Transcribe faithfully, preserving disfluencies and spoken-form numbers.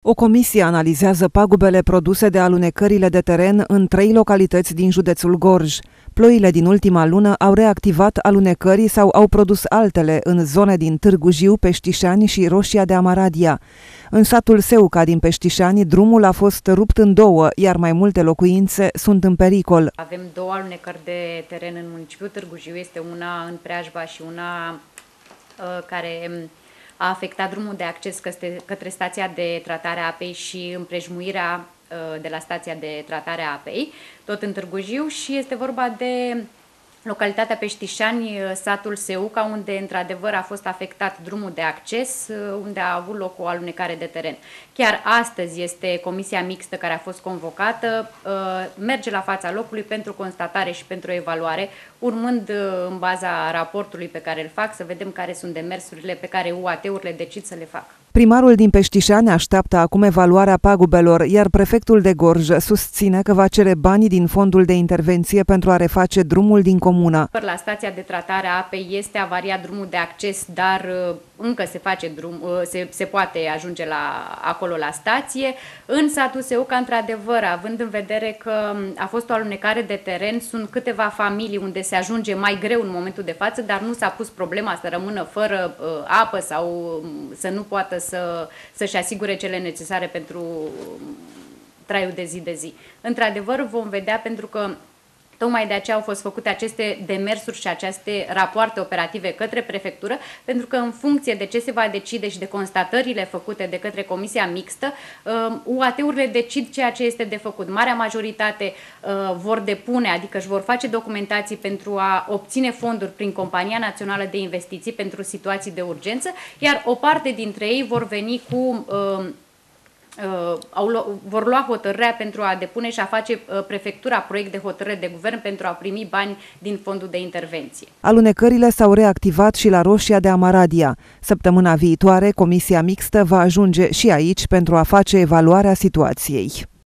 O comisie analizează pagubele produse de alunecările de teren în trei localități din județul Gorj. Ploile din ultima lună au reactivat alunecării sau au produs altele în zone din Târgu Jiu, Peștișani și Roșia de Amaradia. În satul Seuca din Peștișani, drumul a fost rupt în două, iar mai multe locuințe sunt în pericol. Avem două alunecări de teren în municipiul Târgu Jiu, este una în preajba și una uh, care a afectat drumul de acces către, către stația de tratare a apei și împrejmuirea de la stația de tratare a apei, tot în Târgu Jiu, și este vorba de localitatea Peștișani, satul Seuca, unde într-adevăr a fost afectat drumul de acces, unde a avut loc o alunecare de teren. Chiar astăzi este comisia mixtă care a fost convocată, merge la fața locului pentru constatare și pentru evaluare, urmând în baza raportului pe care îl fac să vedem care sunt demersurile pe care U A T-urile decid să le facă. Primarul din Peștișani așteaptă acum evaluarea pagubelor, iar prefectul de Gorj susține că va cere banii din fondul de intervenție pentru a reface drumul din comună. La stația de tratare a apei este avariat drumul de acces, dar încă se face drum, se, se poate ajunge la, acolo la stație. În satul Seuca, într-adevăr, având în vedere că a fost o alunecare de teren, sunt câteva familii unde se ajunge mai greu în momentul de față, dar nu s-a pus problema să rămână fără uh, apă sau să nu poată să, să-și asigure cele necesare pentru traiul de zi de zi. Într-adevăr, vom vedea, pentru că tocmai de aceea au fost făcute aceste demersuri și aceste rapoarte operative către prefectură, pentru că în funcție de ce se va decide și de constatările făcute de către comisia mixtă, U A T-urile decid ceea ce este de făcut. Marea majoritate vor depune, adică își vor face documentații pentru a obține fonduri prin Compania Națională de Investiții pentru situații de urgență, iar o parte dintre ei vor veni cu Uh, au, vor lua hotărârea pentru a depune și a face uh, prefectura proiect de hotărâre de guvern pentru a primi bani din fondul de intervenție. Alunecările s-au reactivat și la Roșia de Amaradia. Săptămâna viitoare, comisia mixtă va ajunge și aici pentru a face evaluarea situației.